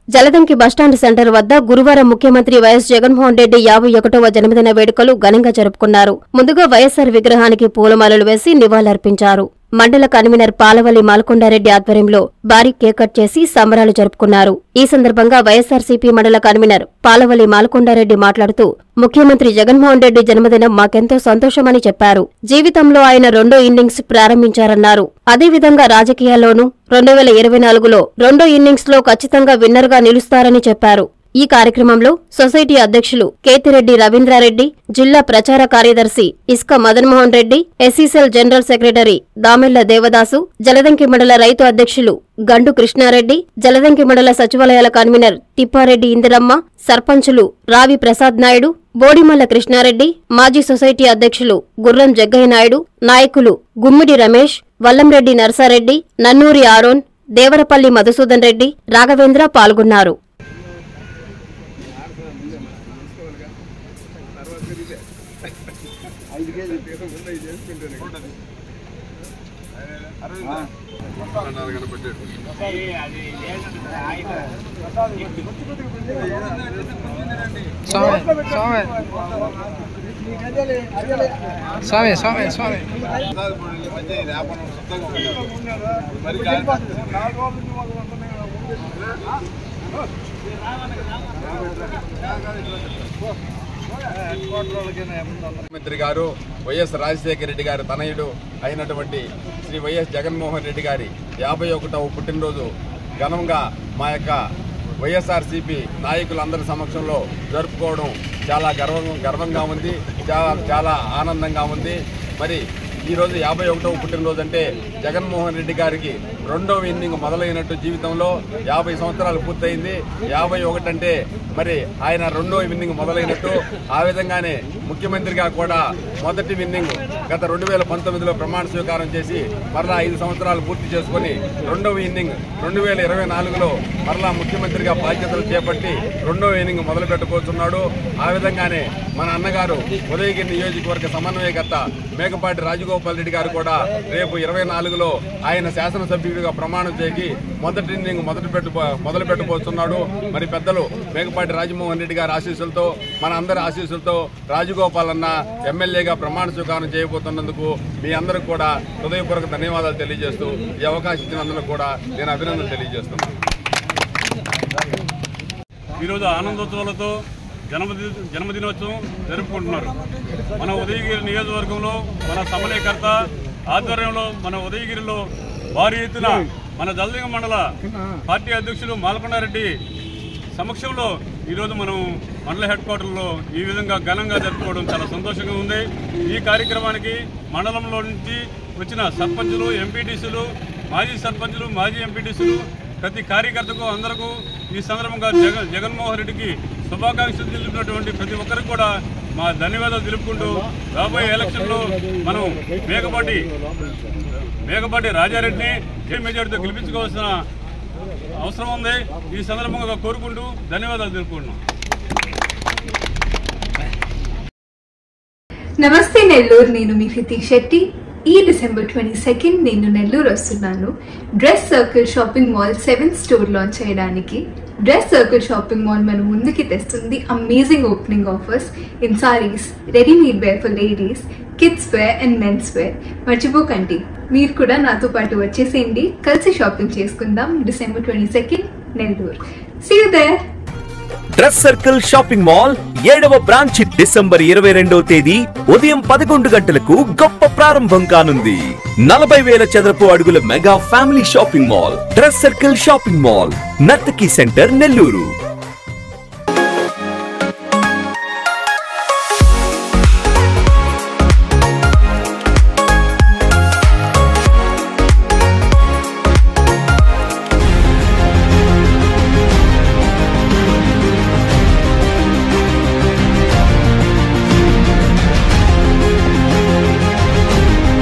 Jaladanki bus stand centre వద్ద గురువారం ముఖ్యమంత్రి వైఎస్ జగన్మోహన్ రెడ్డి 51వ జన్మదిన వేడుకలు ఘనంగా జరుపుకున్నారు. ముందుగా వైఎస్సార్ విగ్రహానికి పూలమాలలు వేసి నివాళులర్పించారు. మండల కన్వీనర్ పాలవల్లి మాల్కొండారెడ్డి ఆధ్వర్యంలో భారీ కేక్ కట్ చేసి సంబరాలు జరుపుకున్నారు. ఈ సందర్భంగా వైఎస్సార్సీపీ మండల కన్వీనర్ పాలవల్లి మాల్కొండారెడ్డి మాట్లాడుతూ ముఖ్యమంత్రి జగన్మోహన్ రెడ్డి జన్మదినం మాకెంతో సంతోషమని చెప్పారు. జీవితంలో ఆయన రెండో ఇన్నింగ్స్ ప్రారంభించారన్నారు. అదేవిధంగా రాజకీయాల్లోనూ 2024లో రెండో ఇన్నింగ్స్ లో ఖచ్చితంగా విన్నర్ గా నిలుస్తారని చెప్పారు. ఈ కార్యక్రమంలో సొసైటీ అధ్యక్షులు కేతిరెడ్డి రవీంద్రారెడ్డి, జిల్లా ప్రచార కార్యదర్శి Iska Madanmohan Reddy, SC cell general secretary Damella Devadasu, Jaladanki మండల రైతు అధ్యక్షులు గండు కృష్ణారెడ్డి, జలదంకి మండల సచివాలయాల కన్వీనర్ తిప్పారెడ్డి ఇందిరమ్మ, సర్పంచులు రావి ప్రసాద్ నాయుడు, బోడిమల్ల కృష్ణారెడ్డి, మాజీ సొసైటీ అధ్యక్షులు గుర్రం జగ్గయ్య నాయుడు, నాయకులు గుమ్మిడి రమేష్, వల్లంరెడ్డి నర్సారెడ్డి, నన్నూరి ఆరోన్, దేవరపల్లి మధుసూదన్ రెడ్డి, రాఘవేంద్ర పాల్గొన్నారు. ముఖ్యమంత్రి గారు వైఎస్ రాజశేఖర రెడ్డి గారి తనయుడు అయినటువంటి శ్రీ వైఎస్ జగన్మోహన్ రెడ్డి గారి 51వ పుట్టినరోజు ఘనంగా మా యొక్క వైఎస్ఆర్సీపీ నాయకులందరి సమక్షంలో జరుపుకోవడం చాలా గర్వంగా ఉంది, చాలా ఆనందంగా ఉంది. మరి ఈరోజు 51వ పుట్టినరోజు అంటే జగన్మోహన్ రెడ్డి గారికి రెండవ ఇన్నింగ్ మొదలైనట్టు. జీవితంలో 50 సంవత్సరాలు పూర్తయింది. 51 అంటే మరి ఆయన రెండో ఇన్నింగ్ మొదలైనట్టు. ఆ విధంగానే ముఖ్యమంత్రిగా కూడా మొదటి ఇన్నింగ్ గత 2019లో ప్రమాణ స్వీకారం చేసి మరలా 5 సంవత్సరాలు పూర్తి చేసుకుని రెండవ ఇన్నింగ్ 2024లో మరలా ముఖ్యమంత్రిగా బాధ్యతలు చేపట్టి రెండవ ఇన్నింగ్ మొదలు పెట్టుకోతున్నాడు. ఆ విధంగానే మన అన్నగారు ఉదయగిరి నియోజకవర్గ సమన్వయకర్త మేకపాటి రాజగోపాల్ రెడ్డి గారు కూడా రేపు 24లో ఆయన శాసనసభ్యుడిగా ప్రమాణం చేసి మొదటి ఇన్నింగ్ మొదలు పెట్టబోతున్నాడు. మరి పెద్దలు మేకపాటి రాజమోహన్ రెడ్డి గారి ఆశీస్సులతో, మన అందరి ఆశీస్సులతో రాజగోపాల్ అన్న ఎమ్మెల్యేగా ప్రమాణ స్వీకారం చేయబోతున్నందుకు మీ అందరికి కూడా హృదయపూర్వక ధన్యవాదాలు తెలియజేస్తూ ఈ అవకాశం ఇచ్చినందుకు కూడా నేను అభినందనలు తెలియజేస్తున్నాను. ఈరోజు ఆనందోత్సవాలతో జన్మదినోత్సవం జరుపుకుంటున్నారు. మన ఉదయగిరి నియోజకవర్గంలో మన సమన్వయకర్త ఆధ్వర్యంలో మన ఉదయగిరిలో భారీ ఎత్తున మన జలదంకి మండల పార్టీ అధ్యక్షులు మాల్కొండారెడ్డి సమక్షంలో ఈరోజు మనం మండల హెడ్ క్వార్టర్లో ఈ విధంగా ఘనంగా జరుపుకోవడం చాలా సంతోషంగా ఉంది. ఈ కార్యక్రమానికి మండలంలో నుంచి వచ్చిన సర్పంచులు, ఎంపీటీసీలు, మాజీ సర్పంచులు, మాజీ ఎంపీటీసీలు, ప్రతి కార్యకర్తకు అందరికీ ఈ సందర్భంగా జగన్మోహన్ రెడ్డికి శుభాకాంక్షలు తెలిపినటువంటి ప్రతి ఒక్కరికి కూడా మా ధన్యవాదాలు తెలుపుకుంటూ రాబోయే ఎలక్షన్లో మనం మేకపాటి రాజారెడ్డిని ఏ మెజార్టీతో గెలిపించుకోవాల్సిన అవసరం ఉంది. ఈ సందర్భంగా కోరుకుంటూ ధన్యవాదాలు తెలుపుకుంటున్నాం. నమస్తే నెల్లూరు, నేను మీ హృతిక్ శెట్టి. ఈ డిసెంబర్ 22 నేను నెల్లూరు వస్తున్నాను. Dress circle shopping mall 7th store launch చేయడానికి. డ్రెస్ సర్కిల్ షాపింగ్ మాల్ మన ముందుకి తెస్తుంది amazing opening offers in saris, readymade wear for ladies, kids wear and men's wear. మర్చిపోకండి, మీరు కూడా నాతో పాటు వచ్చేసేయండి. కలిసి షాపింగ్ చేసుకుందాం. December 22 Nellore. See you there. Dress circle shopping mall 7వ బ్రాంచ్ డిసెంబర్ 22వ తేదీ ఉదయం 11 గంటలకు గొప్ప ప్రారంభం కానుంది. 40,000 చదరపు అడుగుల mega family shopping mall dress circle shopping mall, Nartaki centre, Nellore.